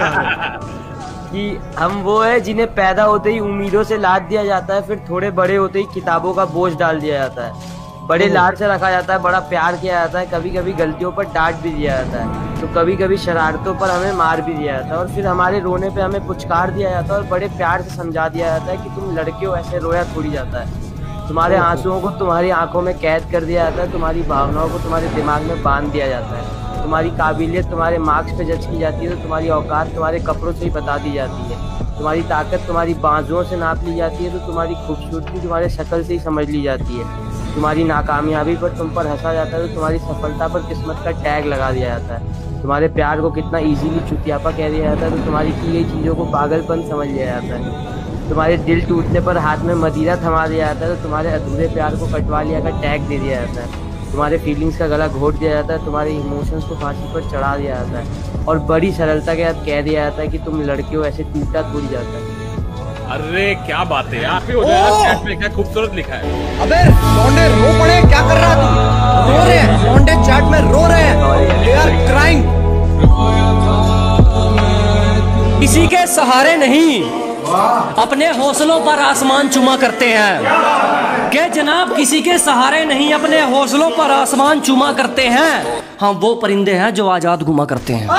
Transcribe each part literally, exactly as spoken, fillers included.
कि हम वो है जिन्हें पैदा होते ही उम्मीदों से लाद दिया जाता है, फिर थोड़े बड़े होते ही किताबों का बोझ डाल दिया जाता है, बड़े लाड से रखा जाता है, बड़ा प्यार किया जाता है, कभी कभी गलतियों पर डांट भी दिया जाता है, तो कभी कभी शरारतों पर हमें मार भी दिया जाता है, और फिर हमारे रोने पे हमें पुचकार दिया जाता है और बड़े प्यार से समझा दिया जाता है कि तुम लड़के हो, ऐसे रोया थोड़ी जाता है। तुम्हारे आंसुओं को तुम्हारी आंखों में कैद कर दिया जाता है, तुम्हारी भावनाओं को तुम्हारे दिमाग में बांध दिया जाता है, तुम्हारी काबिलियत तुम्हारे मार्क्स पे जज की जाती है, तो तुम्हारी औकात तुम्हारे कपड़ों से ही बता दी जाती है, तुम्हारी ताकत तुम्हारी बाजुओं से नाप ली जाती है, तो तुम्हारी खूबसूरती तुम्हारे शक्ल से ही समझ ली जाती है, तुम्हारी नाकामयाबी पर तुम पर हंसा जाता है, तो तुम्हारी सफलता पर किस्मत का टैग लगा दिया जाता है, तुम्हारे प्यार को कितना इजीली चुतियापा कह दिया जाता है, तो तुम्हारी की गई चीज़ों को पागलपन समझ लिया जाता है, तुम्हारे दिल टूटने पर हाथ में मदिरा थमा दिया जाता है, तो तुम्हारे अधूरे प्यार को कटवा लिया का टैग दे दिया जाता है, तुम्हारे फीलिंग्स का गला घोट दिया जाता है, तुम्हारे इमोशंस को फांसी पर चढ़ा दिया जाता है, और बड़ी सरलता के साथ कह दिया जाता है कि तुम लड़के हो, ऐसे टूटा थोड़ी जाता है। अरे क्या बात है, आप ही हो जाएगा, चैट में क्या खूबसूरत लिखा है। अबे लौंडे रो पड़े, क्या कर रहा तू? रो रहे हैं लौंडे, चैट में रो रहे हैं, दे आर क्राइंग। किसी के सहारे नहीं, अपने हौसलों पर आसमान चुमा करते हैं। के जनाब किसी के सहारे नहीं, अपने हौसलों पर आसमान चुमा करते हैं। हाँ वो परिंदे हैं जो आजाद घुमा करते हैं।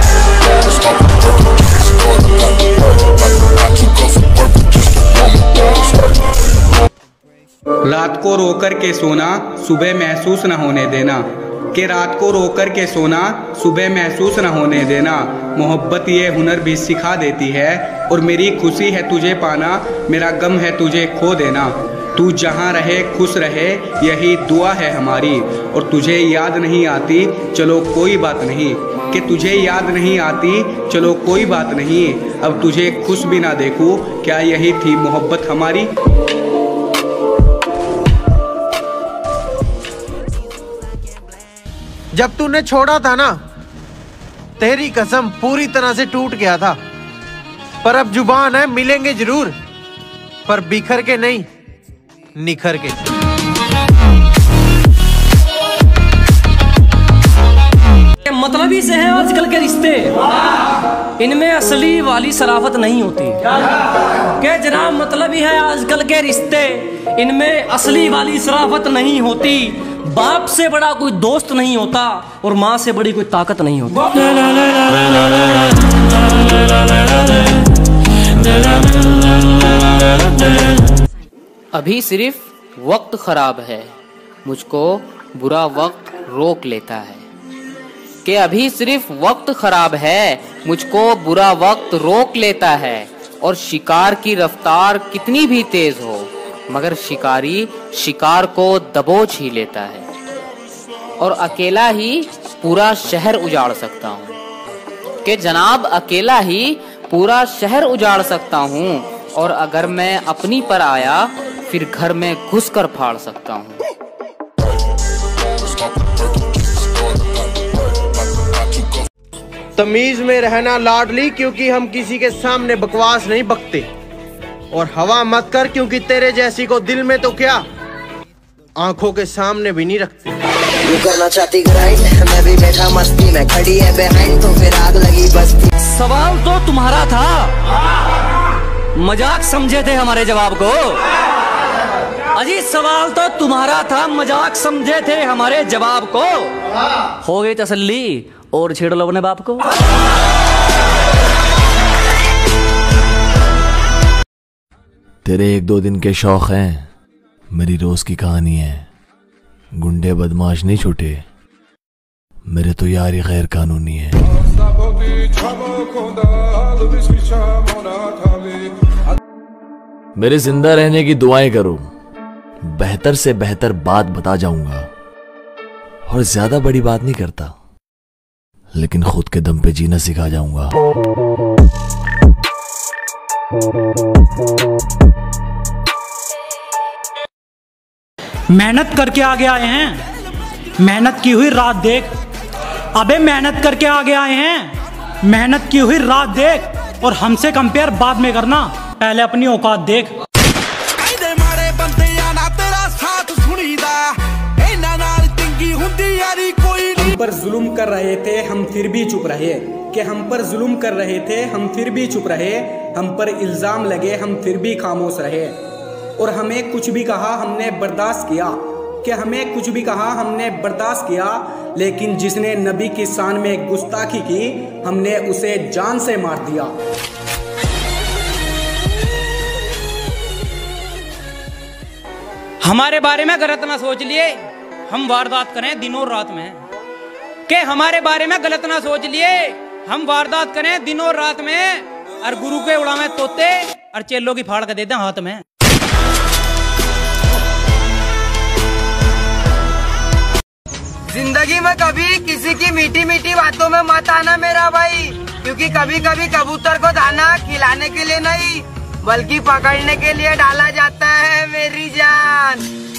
रात को रोकर के सोना सुबह महसूस न होने देना, कि रात को रोकर के सोना सुबह महसूस न होने देना, मोहब्बत ये हुनर भी सिखा देती है, और मेरी खुशी है तुझे पाना, मेरा गम है तुझे खो देना, तू जहाँ रहे खुश रहे यही दुआ है हमारी, और तुझे याद नहीं आती चलो कोई बात नहीं, कि तुझे याद नहीं आती चलो कोई बात नहीं, अब तुझे खुश भी ना देखूं, क्या यही थी मोहब्बत हमारी। जब तूने छोड़ा था ना, तेरी कसम पूरी तरह से टूट गया था, पर अब जुबान है मिलेंगे जरूर, पर बिखर के नहीं निखर के। मतलबी से हैं आजकल के रिश्ते, इनमें असली वाली शराफत नहीं होती। क्या जनाब मतलबी है आजकल के रिश्ते, इनमें असली वाली शराफत नहीं होती। बाप से बड़ा कोई दोस्त नहीं होता, और माँ से बड़ी कोई ताकत नहीं होती। अभी सिर्फ वक्त खराब है, मुझको बुरा वक्त रोक लेता है, कि अभी सिर्फ वक्त खराब है, मुझको बुरा वक्त रोक लेता है, और शिकार की रफ्तार कितनी भी तेज हो, मगर शिकारी शिकार को दबोच ही लेता है, और अकेला ही पूरा शहर उजाड़ सकता हूँ, कि जनाब अकेला ही पूरा शहर उजाड़ सकता हूँ, और अगर मैं अपनी पर आया फिर घर में घुसकर फाड़ सकता हूँ। तमीज में रहना लाडली, क्योंकि हम किसी के सामने बकवास नहीं बकते, और हवा मत कर क्योंकि तेरे जैसी को दिल में तो क्या आंखों के सामने भी नहीं रखते। तू करना चाहती ग्राइंड, मैं भी बैठा मस्ती में, खड़ी है बिहाइंड तो फिर आग लगी बस्ती। सवाल तो तुम्हारा था, मजाक समझे थे हमारे जवाब को। अजी सवाल तो तुम्हारा था, मजाक समझे थे हमारे जवाब को। हो गई तसल्ली, और छेड़ लो अपने बाप को। तेरे एक दो दिन के शौक हैं, मेरी रोज की कहानी है। गुंडे बदमाश नहीं छूटे, मेरे तो यार ही गैर कानूनी है। मेरे जिंदा रहने की दुआएं करो, बेहतर से बेहतर बात बता जाऊंगा, और ज्यादा बड़ी बात नहीं करता, लेकिन खुद के दम पे जीना सिखा जाऊंगा। मेहनत करके आगे आए हैं, मेहनत की हुई रात देख। अबे मेहनत करके आगे आए हैं, मेहनत की हुई रात देख, और हमसे कंपेयर बाद में करना, पहले अपनी औकात देख। पर जुल्म कर रहे थे हम फिर भी चुप रहे, कि हम पर जुल्म कर रहे थे हम फिर भी चुप रहे, हम पर इल्ज़ाम लगे हम फिर भी खामोश रहे, और हमें कुछ भी कहा हमने बर्दाश्त किया, कि हमें कुछ भी कहा हमने बर्दाश्त किया, लेकिन जिसने नबी की शान में गुस्ताखी की हमने उसे जान से मार दिया। हमारे बारे में गलत ना सोच लिए हम वारदात करें दिनों रात में, के हमारे बारे में गलत ना सोच लिए हम वारदात करें दिनों रात में, और गुरु के उड़ावे तोते और चेलों की फाड़ के देते हाथ में। जिंदगी में कभी किसी की मीठी मीठी बातों में मत आना मेरा भाई, क्योंकि कभी कभी कबूतर को दाना खिलाने के लिए नहीं बल्कि पकड़ने के लिए डाला जाता है मेरी जान।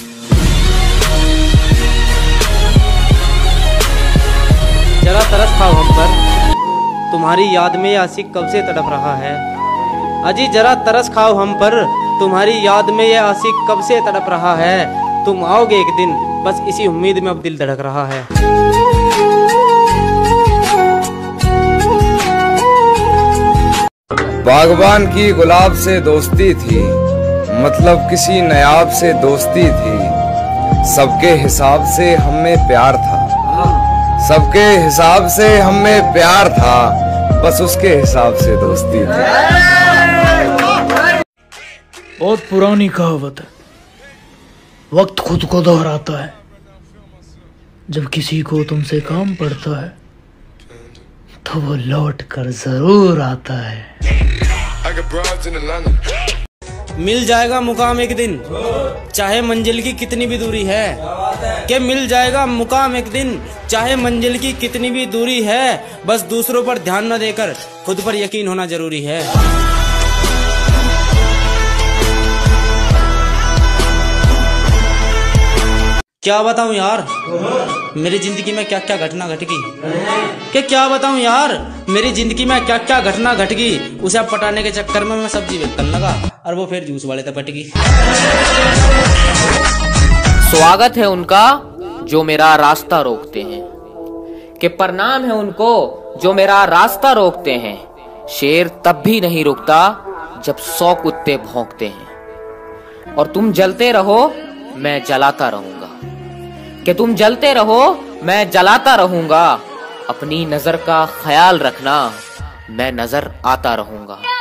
जरा तरस खाओ हम पर, तुम्हारी याद में ये आशिक कब से तड़प रहा है। अजी जरा तरस खाओ हम पर, तुम्हारी याद में ये आशिक कब से तड़प रहा है। तुम आओगे एक दिन, बस इसी उम्मीद में अब दिल धड़क रहा है। बागबान की गुलाब से दोस्ती थी, मतलब किसी नायाब से दोस्ती थी, सबके हिसाब से हमें प्यार था, सबके हिसाब से हमें प्यार था, बस उसके हिसाब से दोस्ती थी। बहुत पुरानी कहावत है, वक्त खुद को दोहराता है, जब किसी को तुमसे काम पड़ता है तो वो लौट कर जरूर आता है। मिल जाएगा मुकाम एक दिन, चाहे मंजिल की कितनी भी दूरी है, कि मिल जाएगा मुकाम एक दिन चाहे मंजिल की कितनी भी दूरी है, बस दूसरों पर ध्यान न देकर खुद पर यकीन होना जरूरी है। क्या बताऊं यार मेरी जिंदगी में क्या क्या घटना घट गई, कि क्या बताऊं यार मेरी जिंदगी में क्या क्या घटना घट गई। उसे पटाने के चक्कर में मैं सब्जी बेचने लगा और वो फिर जूस वाले तक पट गई। स्वागत है उनका जो मेरा रास्ता रोकते हैं, कि प्रणाम है उनको जो मेरा रास्ता रोकते हैं। शेर तब भी नहीं रुकता जब सौ कुत्ते भौंकते हैं, और तुम जलते रहो मैं जलाता रहूंगा, कि तुम जलते रहो मैं जलाता रहूंगा। अपनी नजर का ख्याल रखना, मैं नजर आता रहूंगा।